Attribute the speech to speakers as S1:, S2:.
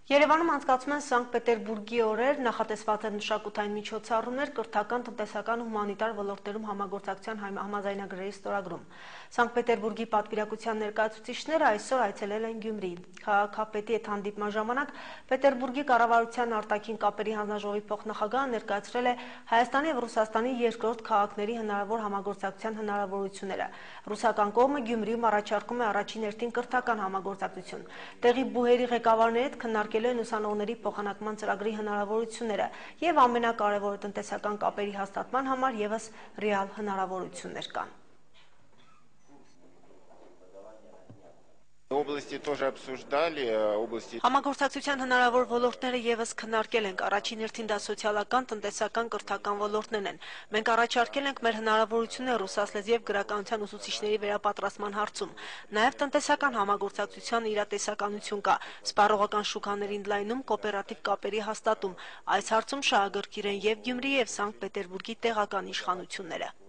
S1: Երևանում անցկացում են Սանկտ Պետերբուրգի օրեր, նախատեսված են մշակութային միջոցառումներ, կրթական, տնտեսական ու հումանիտար ոլորտներում համագործակցության համաձայնագրերի ստորագրում։ Սանկտ Պետերբուրգի պատվիրակության ներկայացուցիչները այսօր այցելել են Գյումրի։ Քաղաքապետի հետ հանդիպման ժամանակ Պետերբուրգի կառավարության արտաքին կապերի հանձնաժողովի փոխնախագահը ներկայացրել է Հայաստանի և Ռուսաստանի երկրորդ քաղաքների հնարավոր համագործակցության հնարավորությունները։ Ռուսական կողմը Գյումրիում առաջարկում է առաջին հերթին կրթական համագործակցություն։ Տեղի բուհերի ղեկավարների հետ քննարկելու են ուսանողների փոխանակման ծրագրի հնարավորությունները և ամենակարևորը տնտեսական կապերի հաստատման համար ևս ռեալ հնարավորություններ կան։ Համագործակցության հնարավոր ոլորտները ևս քննարկել ենք, առաջին հերթին դա սոցիալական, տնտեսական, կրթական ոլորտներն են։ Մենք առաջարկել ենք մեր հնարավորությունները ռուսաստանյան և գրականության ուսուցիչների վերապատրաստման հարցում։ Նաև տնտեսական համագործակցության իրատեսականություն կա, սպառողական շուկաների ընդլայնում, կոոպերատիվ կապերի հաստատում։ Այս հարցում շահագրգիռ են և Գյումրիի և Սանկտ Պետերբուրգի տեղական իշխանությունները։